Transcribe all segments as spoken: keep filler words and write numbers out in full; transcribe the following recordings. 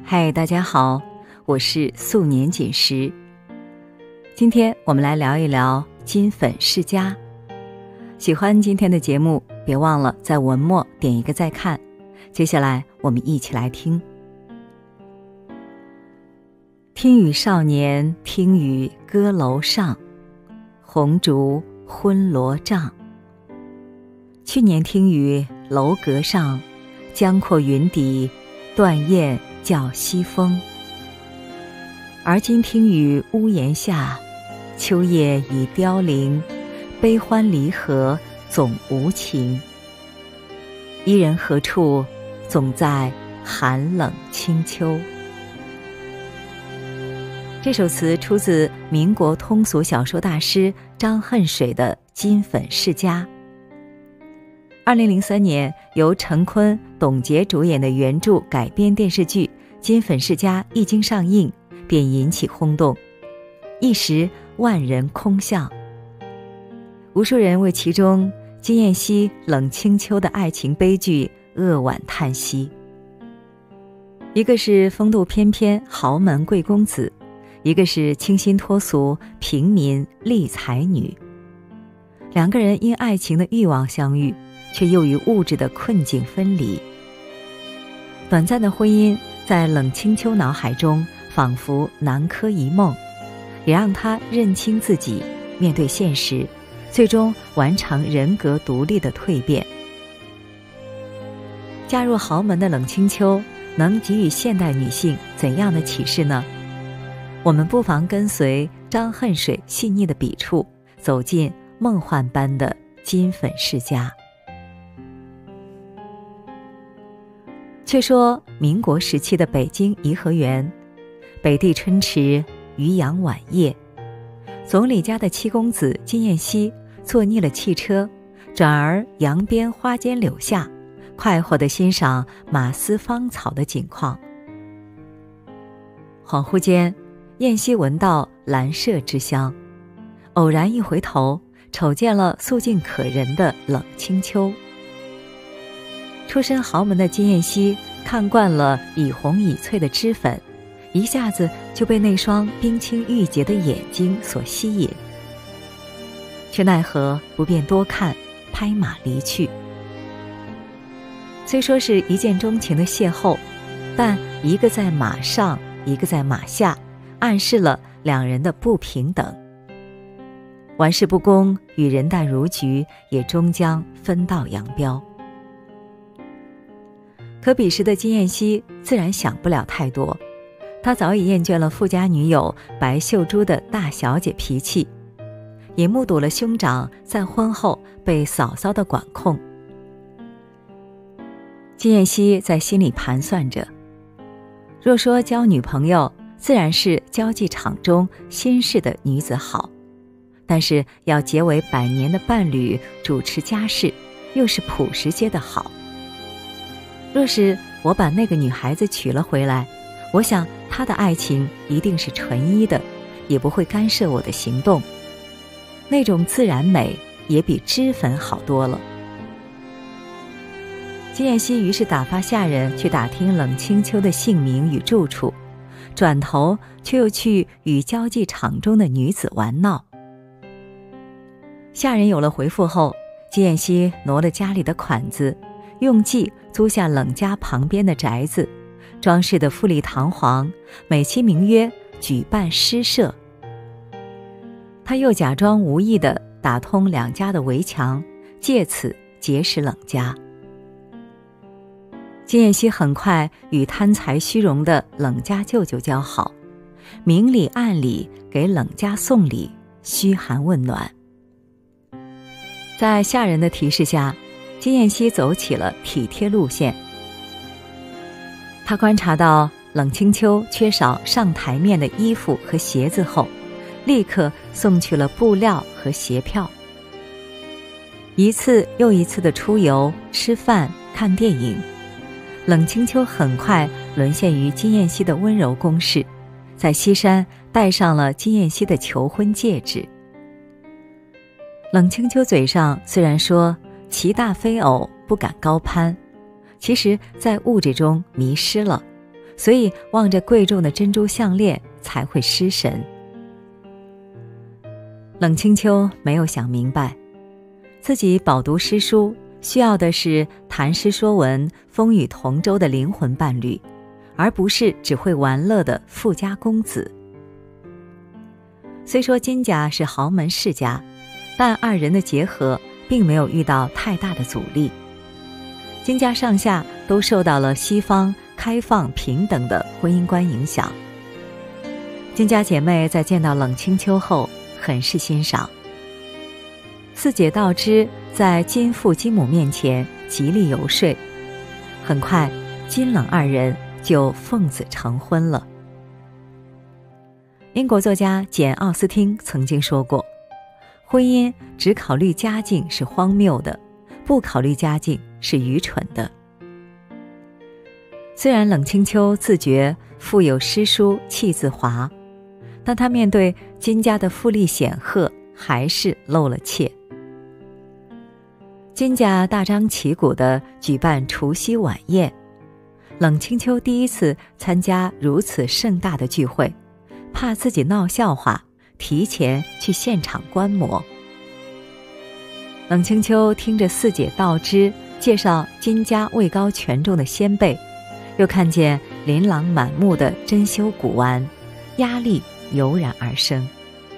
嗨，大家好，我是素年锦时。今天我们来聊一聊金粉世家。喜欢今天的节目，别忘了在文末点一个再看。接下来我们一起来听。听雨少年，听雨歌楼上，红烛昏罗帐。去年听雨楼阁上，江阔云底，断雁叫西风。而今听雨屋檐下，秋叶已凋零，悲欢离合总无情。伊人何处，总在寒冷清秋。这首词出自民国通俗小说大师张恨水的《金粉世家》。二零零三年由陈坤、董洁主演的原著改编电视剧《金粉世家》一经上映，便引起轰动，一时万人空巷。无数人为其中金燕西冷清秋的爱情悲剧扼腕叹息。一个是风度翩翩豪门贵公子，一个是清新脱俗平民丽才女。两个人因爱情的欲望相遇，却又与物质的困境分离。短暂的婚姻在冷清秋脑海中仿佛南柯一梦，也让他认清自己，面对现实，最终完成人格独立的蜕变。嫁入豪门的冷清秋能给予现代女性怎样的启示呢？我们不妨跟随张恨水细腻的笔触，走进梦幻般的金粉世家。却说民国时期的北京颐和园，北地春池，渔阳晚夜，总理家的七公子金燕西坐腻了汽车，转而扬鞭花间柳下，快活地欣赏马嘶芳草的景况。恍惚间，燕西闻到兰麝之香，偶然一回头，瞅见了素净可人的冷清秋。出身豪门的金燕西看惯了以红以翠的脂粉，一下子就被那双冰清玉洁的眼睛所吸引，却奈何不便多看，拍马离去。虽说是一见钟情的邂逅，但一个在马上，一个在马下，暗示了两人的不平等。玩世不恭与人淡如菊也终将分道扬镳。可彼时的金燕西自然想不了太多，他早已厌倦了富家女友白秀珠的大小姐脾气，也目睹了兄长在婚后被嫂嫂的管控。金燕西在心里盘算着，若说交女朋友，自然是交际场中新式的女子好，但是要结为百年的伴侣，主持家事，又是朴实些的好。若是我把那个女孩子娶了回来，我想她的爱情一定是纯一的，也不会干涉我的行动，那种自然美也比脂粉好多了。金燕西于是打发下人去打听冷清秋的姓名与住处，转头却又去与交际场中的女子玩闹。下人有了回复后，金燕西挪了家里的款子，用计租下冷家旁边的宅子，装饰得富丽堂皇，美其名曰举办诗社。他又假装无意地打通两家的围墙，借此结识冷家。金燕西很快与贪财虚荣的冷家舅舅交好，明里暗里给冷家送礼，嘘寒问暖。在下人的提示下，金燕西走起了体贴路线。他观察到冷清秋缺少上台面的衣服和鞋子后，立刻送去了布料和鞋票。一次又一次的出游、吃饭、看电影，冷清秋很快沦陷于金燕西的温柔攻势，在西山戴上了金燕西的求婚戒指。冷清秋嘴上虽然说其大非偶，不敢高攀，其实在物质中迷失了， 所以望着贵重的珍珠项链才会失神。冷清秋没有想明白，自己饱读诗书，需要的是谈诗说文、风雨同舟的灵魂伴侣，而不是只会玩乐的富家公子。虽说金家是豪门世家，但二人的结合并没有遇到太大的阻力。金家上下都受到了西方开放平等的婚姻观影响。金家姐妹在见到冷清秋后很是欣赏。四姐道之在金父金母面前极力游说，很快金冷二人就奉子成婚了。英国作家简·奥斯汀曾经说过，婚姻只考虑家境是荒谬的，不考虑家境是愚蠢的。虽然冷清秋自觉腹有诗书气自华，但他面对金家的富丽显赫还是露了怯。金家大张旗鼓地举办除夕晚宴，冷清秋第一次参加如此盛大的聚会，怕自己闹笑话，提前去现场观摩。冷清秋听着四姐道之介绍金家位高权重的先辈，又看见琳琅满目的珍馐古玩，压力油然而生。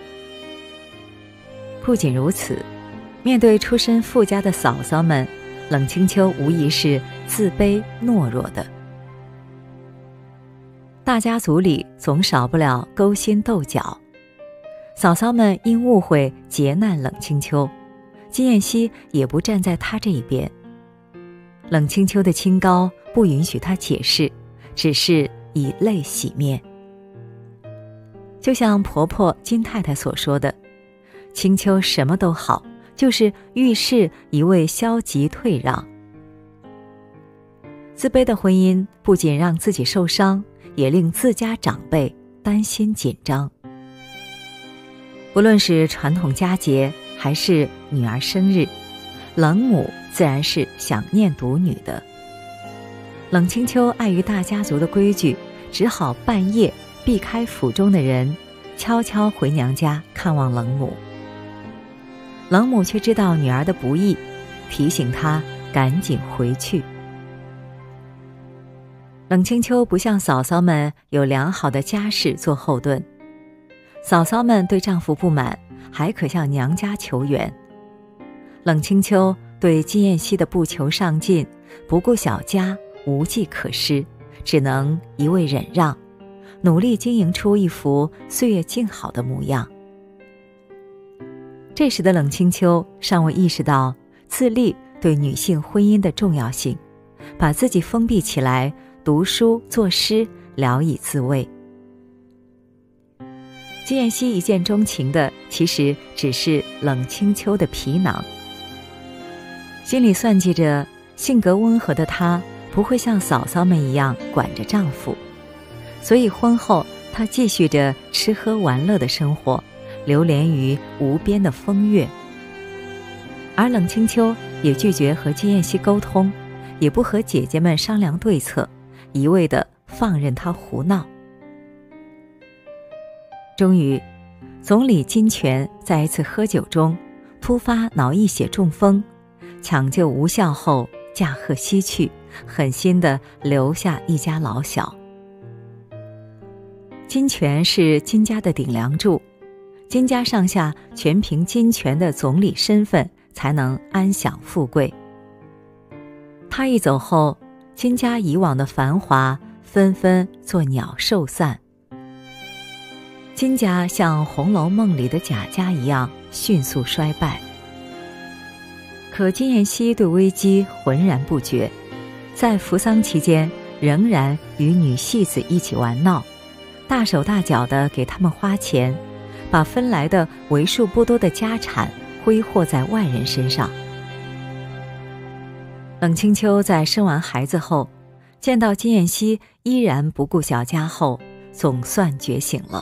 不仅如此，面对出身富家的嫂嫂们，冷清秋无疑是自卑懦弱的。大家族里总少不了勾心斗角，嫂嫂们因误会劫难冷清秋，金燕西也不站在她这一边。冷清秋的清高不允许她解释，只是以泪洗面。就像婆婆金太太所说的，清秋什么都好，就是遇事一味消极退让。自卑的婚姻不仅让自己受伤，也令自家长辈担心紧张。不论是传统佳节还是女儿生日，冷母自然是想念独女的。冷清秋碍于大家族的规矩，只好半夜避开府中的人，悄悄回娘家看望冷母。冷母却知道女儿的不易，提醒她赶紧回去。冷清秋不像嫂嫂们有良好的家世做后盾，嫂嫂们对丈夫不满，还可向娘家求援。冷清秋对金燕西的不求上进，不顾小家，无计可施，只能一味忍让，努力经营出一副岁月静好的模样。这时的冷清秋尚未意识到自立对女性婚姻的重要性，把自己封闭起来，读书作诗，聊以自慰。金燕西一见钟情的其实只是冷清秋的皮囊，心里算计着性格温和的她不会像嫂嫂们一样管着丈夫，所以婚后她继续着吃喝玩乐的生活，流连于无边的风月。而冷清秋也拒绝和金燕西沟通，也不和姐姐们商量对策，一味地放任她胡闹。终于，总理金泉在一次喝酒中突发脑溢血中风，抢救无效后驾鹤西去，狠心地留下一家老小。金泉是金家的顶梁柱，金家上下全凭金泉的总理身份才能安享富贵。他一走后，金家以往的繁华纷纷作鸟兽散。金家像《红楼梦》里的贾家一样迅速衰败。可金燕西对危机浑然不觉，在扶丧期间仍然与女戏子一起玩闹，大手大脚地给他们花钱，把分来的为数不多的家产挥霍在外人身上。冷清秋在生完孩子后，见到金燕西依然不顾小家后，总算觉醒了。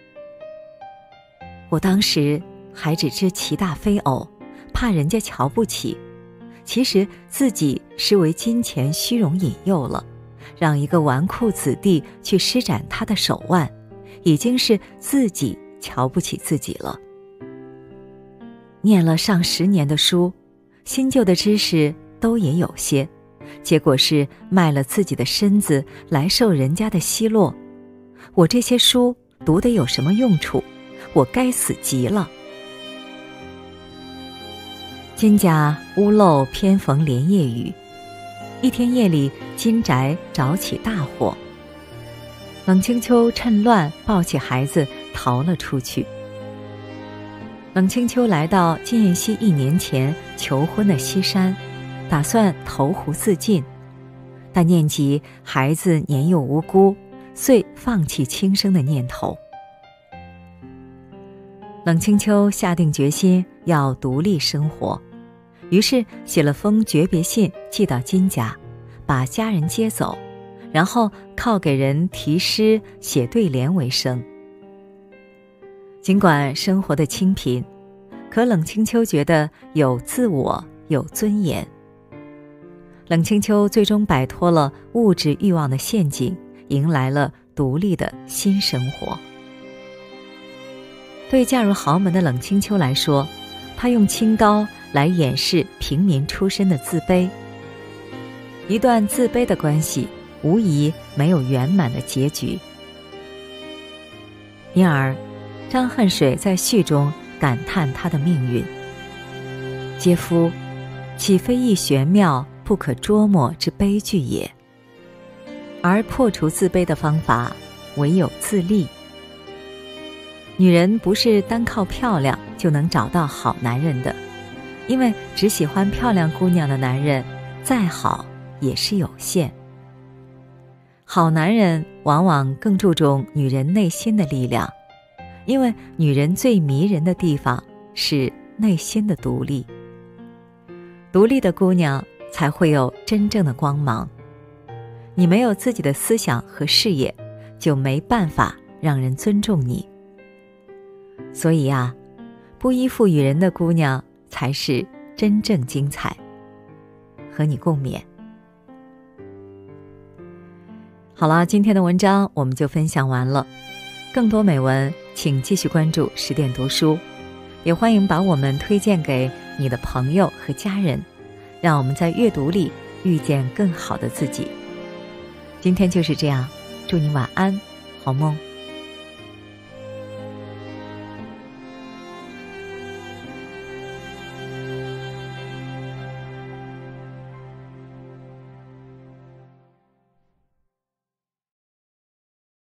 我当时还只知其大非偶，怕人家瞧不起，其实自己是为金钱虚荣引诱了， 让一个纨绔子弟去施展他的手腕，已经是自己瞧不起自己了。念了上十年的书，新旧的知识都也有些，结果是卖了自己的身子来受人家的奚落。我这些书读得有什么用处？我该死极了。金家屋漏偏逢连夜雨，一天夜里，金宅着起大火。冷清秋趁乱抱起孩子逃了出去。冷清秋来到金燕西一年前求婚的西山，打算投湖自尽，但念及孩子年幼无辜，遂放弃轻生的念头。冷清秋下定决心要独立生活，于是写了封诀别信寄到金家，把家人接走，然后靠给人题诗写对联为生。尽管生活的清贫，可冷清秋觉得有自我，有尊严。冷清秋最终摆脱了物质欲望的陷阱，迎来了独立的新生活。对嫁入豪门的冷清秋来说，她用清高来掩饰平民出身的自卑。一段自卑的关系，无疑没有圆满的结局。因而张恨水在序中感叹他的命运：嗟夫，岂非一玄妙不可捉摸之悲剧也？而破除自卑的方法，唯有自立。女人不是单靠漂亮就能找到好男人的，因为只喜欢漂亮姑娘的男人，再好也是有限。好男人往往更注重女人内心的力量，因为女人最迷人的地方是内心的独立。独立的姑娘才会有真正的光芒。你没有自己的思想和事业，就没办法让人尊重你。所以啊，不依附于人的姑娘才是真正精彩。和你共勉。好了，今天的文章我们就分享完了。更多美文请继续关注十点读书，也欢迎把我们推荐给你的朋友和家人，让我们在阅读里遇见更好的自己。今天就是这样，祝你晚安，好梦。